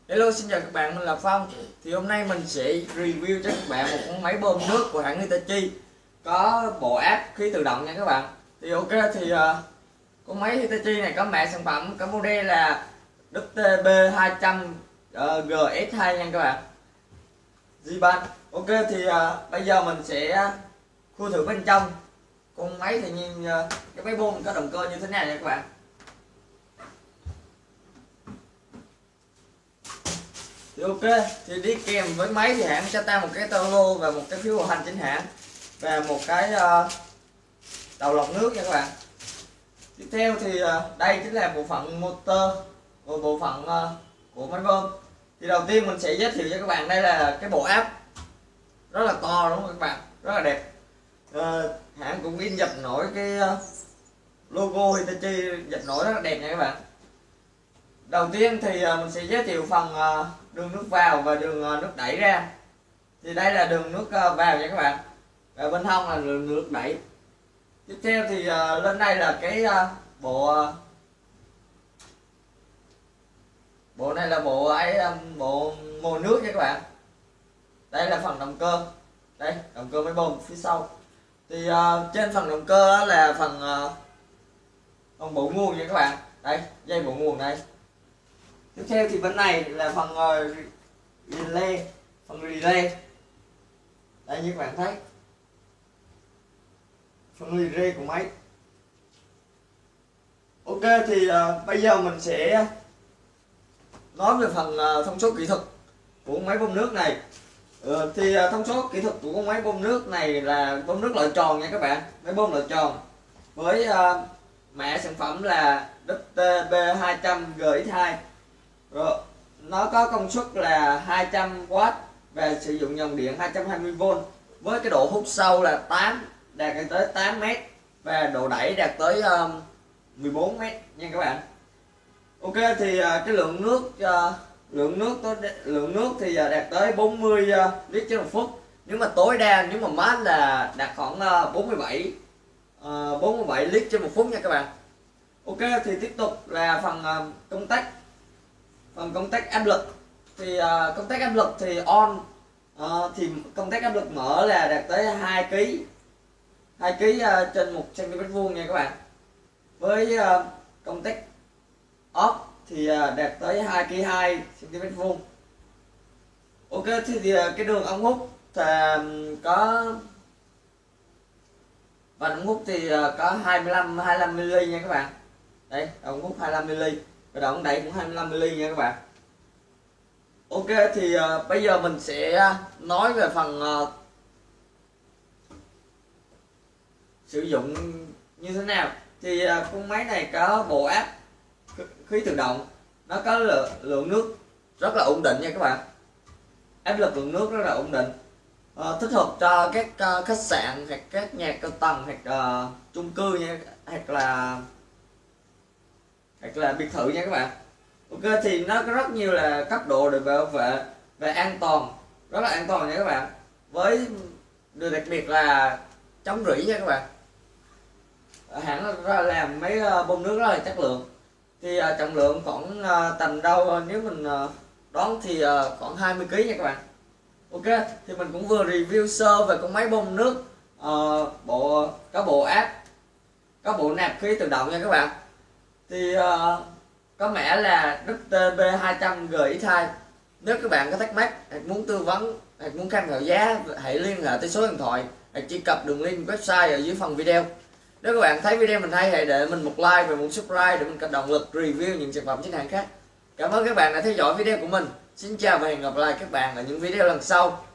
Hello, xin chào các bạn, mình là Phong. Thì hôm nay mình sẽ review cho các bạn một con máy bơm nước của hãng Hitachi, có bộ áp khí tự động nha các bạn. Thì ok, thì con máy Hitachi này có mã sản phẩm, có model là WTB200 GS2 nha các bạn, Ziban. Ok, thì bây giờ mình sẽ khui thử bên trong con máy thì nhìn cái máy bơm có động cơ như thế nào nha các bạn. Thì ok, thì đi kèm với máy thì hãng cho ta một cái talo và một cái phiếu bảo hành chính hãng và một cái đầu lọc nước nha các bạn. Tiếp theo thì đây chính là bộ phận motor, bộ phận của máy bơm. Thì đầu tiên mình sẽ giới thiệu cho các bạn, đây là cái bộ áp rất là to đúng không các bạn, rất là đẹp. Hãng cũng in dập nổi cái logo Hitachi, dập nổi rất là đẹp nha các bạn. Đầu tiên thì mình sẽ giới thiệu phần đường nước vào và đường nước đẩy ra. Thì đây là đường nước vào nha các bạn, và bên hông là đường nước đẩy. Tiếp theo thì lên đây là cái bộ này là bộ mồi nước nha các bạn. Đây là phần động cơ, đây động cơ máy bơm phía sau. Thì trên phần động cơ đó là phần bộ nguồn nha các bạn, đây dây bộ nguồn đây. Tiếp theo thì bên này là phần relay, đây như các bạn thấy, phần relay của máy. Ok, thì bây giờ mình sẽ nói về phần thông số kỹ thuật của máy bơm nước này. Thì thông số kỹ thuật của con máy bơm nước này là bơm nước loại tròn nha các bạn, máy bơm loại tròn với mã sản phẩm là WTB200 GX2. Rồi, nó có công suất là 200W và sử dụng dòng điện 220V với cái độ hút sâu là đạt tới 8m và độ đẩy đạt tới 14m nha các bạn. Ok, thì cái lượng nước thì đạt tới 40 lít trên một phút. Nếu mà tối đa, nếu mà mát là đạt khoảng 47 lít trên một phút nha các bạn. Ok, thì tiếp tục là phần công tắc áp lực. Thì công tắc áp lực thì on, thì công tắc áp lực mở là đạt tới 2 kg trên 1 cm vuông nha các bạn. Với công tắc off thì đạt tới 2 kg 2 cm vuông. Ok, thì cái đường ống hút thì có và ống hút thì có 25 mm nha các bạn. Đây, ống hút 25 mm và đầu ống đẩy cũng 25 mm nha các bạn. Ok, thì bây giờ mình sẽ nói về phần sử dụng như thế nào. Thì con máy này có bộ áp khí tự động, nó có lượng nước rất là ổn định nha các bạn, áp lực lượng nước rất là ổn định, thích hợp cho các khách sạn hoặc các nhà cao tầng hoặc chung cư nha, hoặc là biệt thự nha các bạn. Ok, thì nó có rất nhiều là cấp độ để bảo vệ và an toàn, rất là an toàn nha các bạn, với điều đặc biệt là chống rỉ nha các bạn. Hãng làm mấy bơm nước rất là chất lượng. Thì trọng lượng khoảng tầm đâu, nếu mình đoán thì khoảng 20 kg nha các bạn. Ok, thì mình cũng vừa review sơ về con máy bơm nước có bộ áp, có bộ nạp khí tự động nha các bạn. Thì có mã là WTB200 GX2. Nếu các bạn có thắc mắc hoặc muốn tư vấn hoặc muốn tham khảo giá, hãy liên hệ tới số điện thoại hoặc truy cập đường link website ở dưới phần video. Nếu các bạn thấy video mình hay, hãy để mình một like và một subscribe để mình có động lực review những sản phẩm chính hãng khác. Cảm ơn các bạn đã theo dõi video của mình. Xin chào và hẹn gặp lại các bạn ở những video lần sau.